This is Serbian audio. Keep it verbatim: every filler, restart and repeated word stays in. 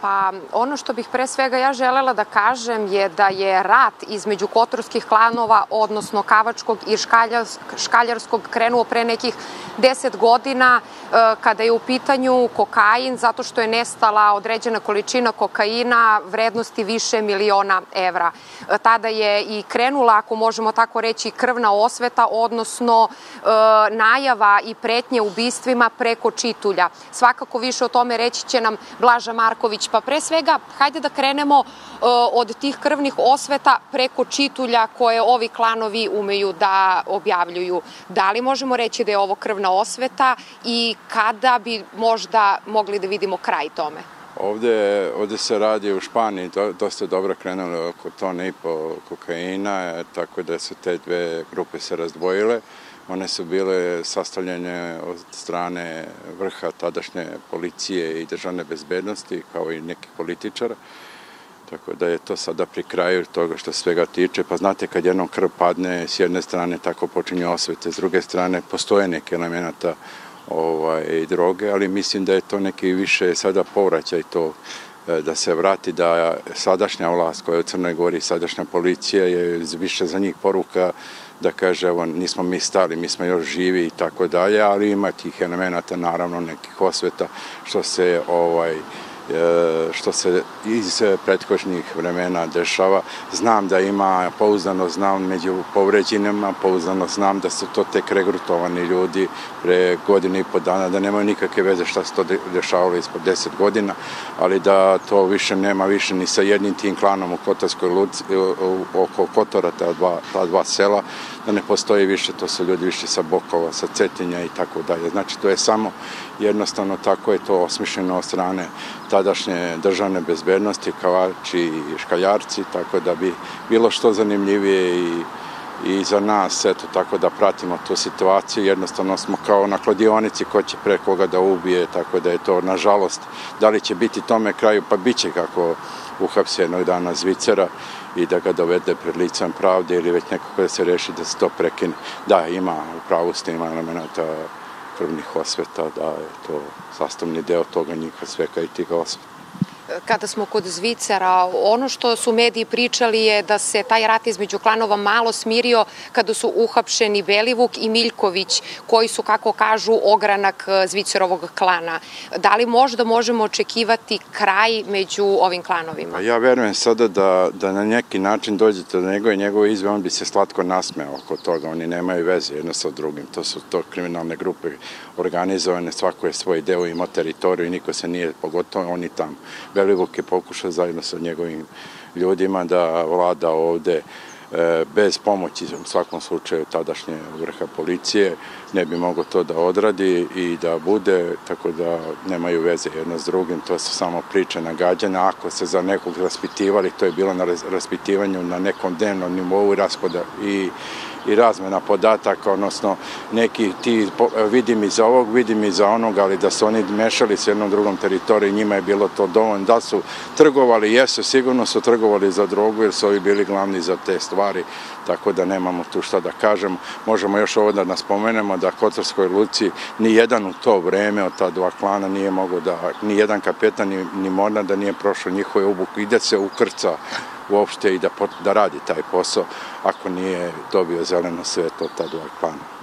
Pa ono što bih pre svega ja želela da kažem je da je rat između kotorskih klanova, odnosno Kavačkog i Škaljarskog, krenuo pre nekih deset godina kada je u pitanju kokain, zato što je nestala određena količina kokaina vrednosti više miliona evra. Tada je i krenula, ako možemo tako reći, krvna osveta, odnosno najava i pretnje ubistvima preko čitulja. Svakako više o tome reći će nam Blaža Marković. Pa pre svega, hajde da krenemo od tih krvnih osveta preko čitulja koje ovi klanovi umeju da objavljuju. Da li možemo reći da je ovo krvna osveta i kada bi možda mogli da vidimo kraj tome? Ovde, ovde se radi u Španiji, dosta dobro krenulo oko tone i po kokaina, tako da su te dve grupe se razdvojile. One su bile sastavljene od strane vrha tadašnje policije i državne bezbednosti, kao i nekih političara. Tako da je to sada pri kraju toga što svega tiče. Pa znate, kad jednom krv padne, s jedne strane tako počinju osvete, s druge strane postoje neke elemenata i droge, ali mislim da je to neki više sada povraćaj to da se vrati, da sadašnja vlast koja je u Crnoj Gori, sadašnja policija je više za njih poruka da kaže, evo, nismo mi stali, mi smo još živi i tako dalje, ali ima tih elemenata, naravno, nekih osveta što se ovaj što se iz prethodnih vremena dešava. Znam da ima, pouzdano znam među povređenima, pouzdano znam da su to tek regrutovani ljudi pre godine i po dana, da nemaju nikakve veze šta se to dešavalo ispod deset godina, ali da to više nema više ni sa jednim tim klanom u Kotorskoj Luci, oko Kotora, ta dva, ta dva sela, da ne postoji više, to su ljudi više sa Bokova, sa Cetinja i tako dalje. Znači, to je samo jednostavno tako je to osmišljeno od strane tadašnje državne bezbednosti, Kavači i Škaljarci, tako da bi bilo što zanimljivije i, i za nas, eto, tako da pratimo tu situaciju. Jednostavno smo kao na kladionici ko će pre koga da ubije, tako da je to, nažalost, da li će biti tome kraju, pa bit će kako uhapse jednog dana Zvicera i da ga dovede pred licem pravde ili već nekako da se reši da se to prekine. Da, ima, u pravu ste, ima elemenata krvnih osveta, da je to sastavni deo toga njihova sveka i tih osveta. Kada smo kod Zvicera, ono što su mediji pričali je da se taj rat između klanova malo smirio kada su uhapšeni Belivuk i Miljković, koji su, kako kažu, ogranak Zvicerovog klana. Da li možda možemo očekivati kraj među ovim klanovima? Ja verujem sada da, da na neki način dođete do njegove i njegove izve, on bi se slatko nasmeo oko toga. Oni nemaju veze jedno sa drugim. To su to kriminalne grupe organizovane, svako je svoj deo, ima teritoriju i niko se nije, pogotovo oni tamo. Belivuk je pokušao zajedno sa njegovim ljudima da vlada ovde bez pomoći, u svakom slučaju, tadašnje vrha policije, ne bi mogo to da odradi i da bude, tako da nemaju veze jedno s drugim, to su samo priče nagađanja. Ako se za nekog raspitivali, to je bilo na raspitivanju na nekom dnevnom nivou rashoda i i razmena podataka, odnosno neki ti vidim iz ovog, vidim iz onog, ali da su oni mešali s jednom drugom teritoriju, njima je bilo to dovoljno. Da su trgovali, jesu, sigurno su trgovali za drogu jer su ovi bili glavni za te stvari, tako da nemamo tu šta da kažemo. Možemo još ovo da nas spomenemo da Kotorskoj Luci ni jedan u to vreme od ta dva klana nije mogo da, ni jedan kapetan ni, ni mornar da nije prošao njihove obuku i da se ukrca uopšte i da, da radi taj posao ako nije dobio zeleno svetlo od ta dva klana.